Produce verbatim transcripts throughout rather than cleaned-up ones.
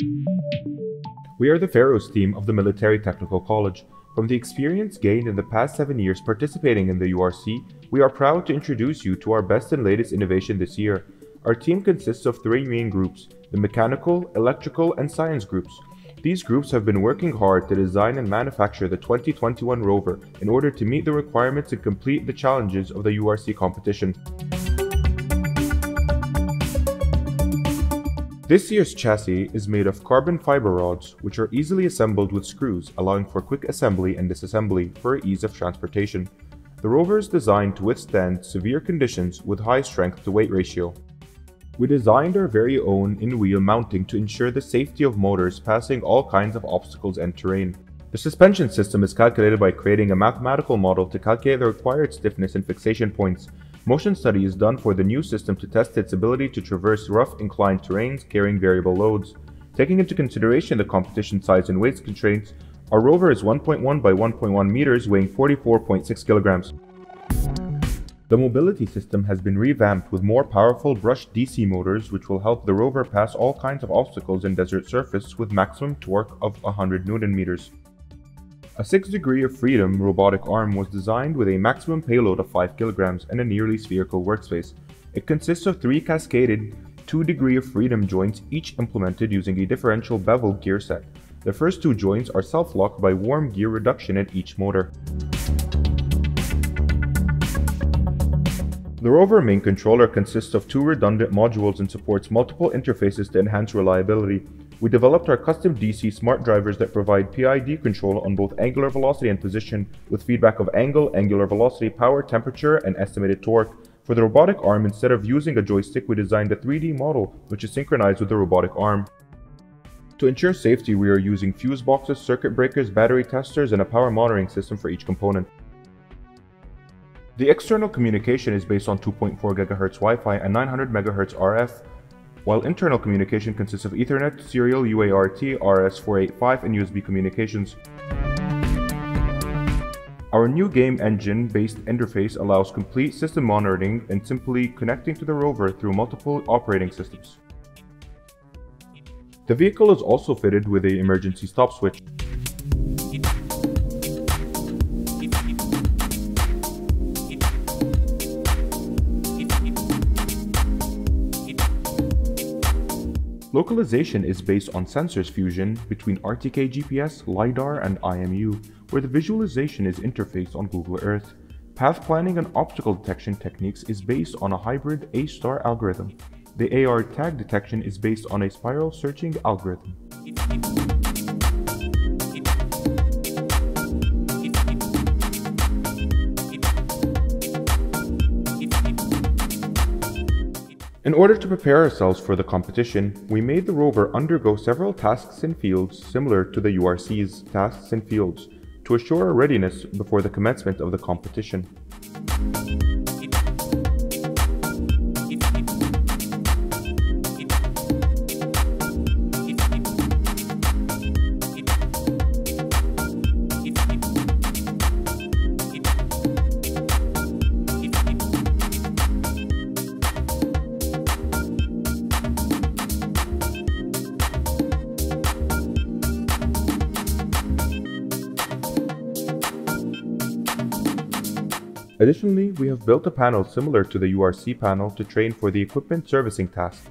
We are the Pharaohs team of the Military Technical College. From the experience gained in the past seven years participating in the U R C, we are proud to introduce you to our best and latest innovation this year. Our team consists of three main groups: the mechanical, electrical, and science groups. These groups have been working hard to design and manufacture the twenty twenty-one Rover in order to meet the requirements and complete the challenges of the U R C competition. This year's chassis is made of carbon fiber rods, which are easily assembled with screws, allowing for quick assembly and disassembly for ease of transportation. The Rover is designed to withstand severe conditions with high strength-to-weight ratio. We designed our very own in-wheel mounting to ensure the safety of motors passing all kinds of obstacles and terrain. The suspension system is calculated by creating a mathematical model to calculate the required stiffness and fixation points. Motion study is done for the new system to test its ability to traverse rough, inclined terrains carrying variable loads. Taking into consideration the competition size and weight constraints, our Rover is one point one by one point one meters, weighing forty-four point six kilograms. The mobility system has been revamped with more powerful brushed D C motors, which will help the Rover pass all kinds of obstacles in desert surface with maximum torque of one hundred newton meters. A six degree of freedom robotic arm was designed with a maximum payload of five kilograms and a nearly spherical workspace. It consists of three cascaded two degree of freedom joints, each implemented using a differential bevel gear set. The first two joints are self-locked by warm gear reduction at each motor. The Rover main controller consists of two redundant modules and supports multiple interfaces to enhance reliability. We developed our custom D C smart drivers that provide P I D control on both angular velocity and position, with feedback of angle, angular velocity, power, temperature, and estimated torque. For the robotic arm, instead of using a joystick, we designed a three D model, which is synchronized with the robotic arm. To ensure safety, we are using fuse boxes, circuit breakers, battery testers, and a power monitoring system for each component. The external communication is based on two point four gigahertz Wi-Fi and nine hundred megahertz R F, while internal communication consists of Ethernet, serial U A R T, R S four eighty-five, and U S B communications. Our new game engine-based interface allows complete system monitoring and simply connecting to the Rover through multiple operating systems. The vehicle is also fitted with an emergency stop switch. Localization is based on sensors fusion between R T K G P S, LiDAR, and I M U, where the visualization is interfaced on Google Earth. Path planning and optical detection techniques is based on a hybrid A star algorithm. The A R tag detection is based on a spiral searching algorithm. In order to prepare ourselves for the competition, we made the Rover undergo several tasks and fields similar to the U R C's tasks and fields to assure our readiness before the commencement of the competition. Additionally, we have built a panel similar to the U R C panel to train for the equipment servicing task.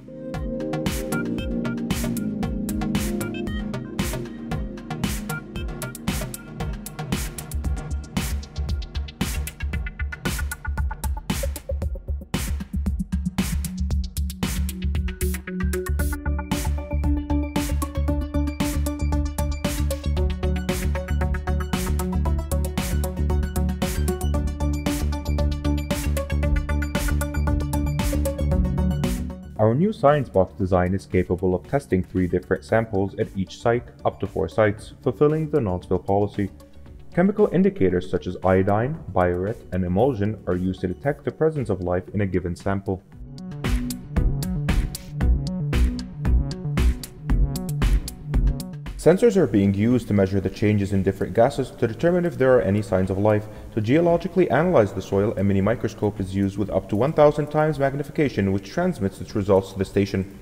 Our new science box design is capable of testing three different samples at each site, up to four sites, fulfilling the non-spill policy. Chemical indicators such as iodine, biuret, and emulsion are used to detect the presence of life in a given sample. Sensors are being used to measure the changes in different gases to determine if there are any signs of life. To geologically analyze the soil, a mini microscope is used with up to one thousand times magnification, which transmits its results to the station.